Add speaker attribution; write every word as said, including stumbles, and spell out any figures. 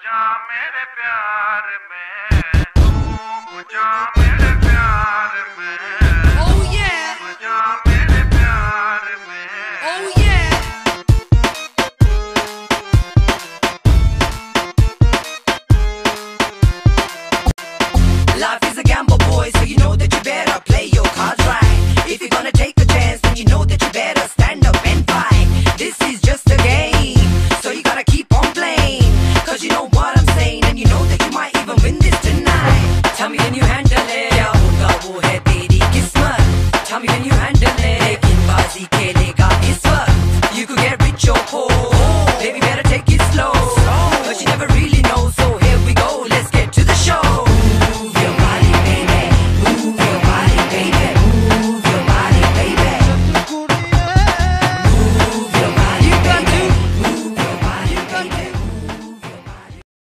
Speaker 1: जा मेरे प्यार में, डूब जा मेरे प्यार में।
Speaker 2: Oh yeah,
Speaker 1: डूब जा मेरे प्यार में।
Speaker 2: oh yeah.
Speaker 3: Life is a gamble, boy, so you know that you better play your cards right. If you're gonna take a chance, then you know that you better stand up and fight. This is just a game, so you gotta keep on playing, cause you know what